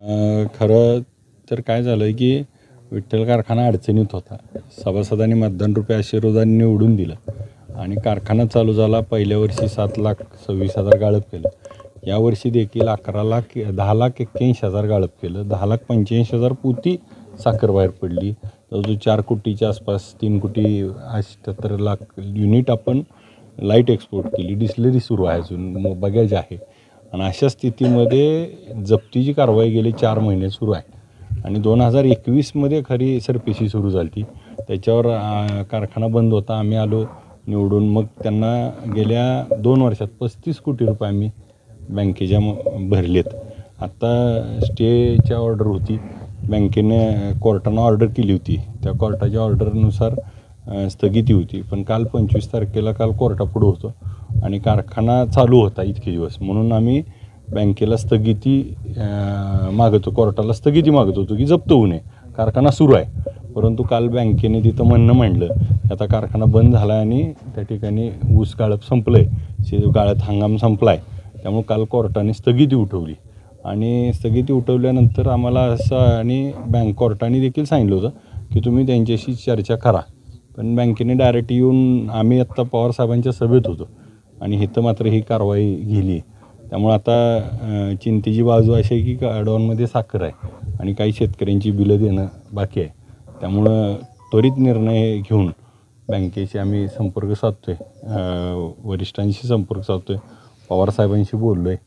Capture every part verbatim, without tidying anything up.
अ, खरं तर काय झालं की विठ्ठल कारखाना अडचणीत होता. सभासदांनी मतदान रुपये आशीर्वादाने निवडून दिलं आणि कारखाना चालू झाला. पहिल्या वर्षी सात लाख सव्वीस हजार गाळप केलं. यावर्षी देखील अकरा लाख दहा लाख एक्क्याऐंशी हजार गाळप केलं. दहा लाख पंच्याऐंशी हजार पोती साखर बाहेर पडली. जवळजवळ चार कोटीच्या आसपास तीन कोटी अठ्ठ्याहत्तर लाख युनिट आपण लाईट एक्सपोर्ट केली. डिस्टिलरी सुरू आहे, अजून बघायचे आहे. आणि अशा स्थितीमध्ये जप्तीची कारवाई गेले चार महिने सुरू आहे आणि दोन हजार एकवीसमध्ये खरी सरपेशी सुरू झाली ती. त्याच्यावर कारखाना बंद होता. आम्ही आलो निवडून. मग त्यांना गेल्या दोन वर्षात पस्तीस कोटी रुपये आम्ही बँकेच्या भरलेत. आत्ता स्टेच्या ऑर्डर होती, बँकेने कोर्टानं ऑर्डर केली होती. त्या कोर्टाच्या ऑर्डरनुसार स्थगिती होती. पण काल पंचवीस तारखेला काल कोर्टापुढं होतं आणि कारखाना चालू होता इतके दिवस. म्हणून आम्ही बँकेला स्थगिती मागतो कोर्टाला स्थगिती मागत होतो की जप्त होऊ नये, कारखाना सुरू आहे. परंतु काल बँकेने तिथं म्हणणं मांडलं की आता कारखाना बंद झाला आहे आणि त्या ठिकाणी ऊस गाळप संपलं आहे, शे गाळप हंगाम संपला आहे. त्यामुळे काल कोर्टाने स्थगिती उठवली आणि स्थगिती उठवल्यानंतर आम्हाला असं आणि बँक कोर्टाने देखील सांगितलं होतं की तुम्ही त्यांच्याशी चर्चा करा. पण बँकेने डायरेक्ट येऊन, आम्ही आत्ता पवारसाहेबांच्या सभेत होतो आणि इथं मात्र ही कारवाई घेतली. त्यामुळे आता चिंतेची बाजू अशी आहे की गाडवांमध्ये साखर आहे आणि काही शेतकऱ्यांची बिलं देणं बाकी आहे. त्यामुळं त्वरित निर्णय घेऊन बँकेशी आम्ही संपर्क साधतो आहे, वरिष्ठांशी संपर्क साधतो आहे, पवारसाहेबांशी बोललो आहे.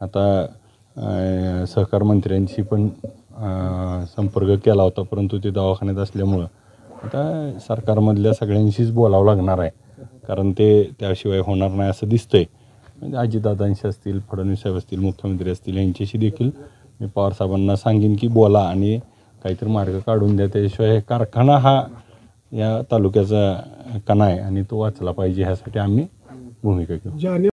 आता सहकार मंत्र्यांशी पण संपर्क केला होता, परंतु ते दवाखान्यात असल्यामुळं आता सरकारमधल्या सगळ्यांशीच बोलावं लागणार आहे, कारण ते त्याशिवाय होणार नाही असं दिसतं आहे. म्हणजे अजितदादांशी असतील, फडणवीस साहेब असतील, मुख्यमंत्री असतील, यांच्याशी देखील मी पवारसाहेबांना सांगेन की बोला आणि काहीतरी मार्ग काढून द्या. त्याशिवाय कारखाना हा या तालुक्याचा कणा आहे आणि तो वाचला पाहिजे, ह्यासाठी आम्ही भूमिका घेऊ.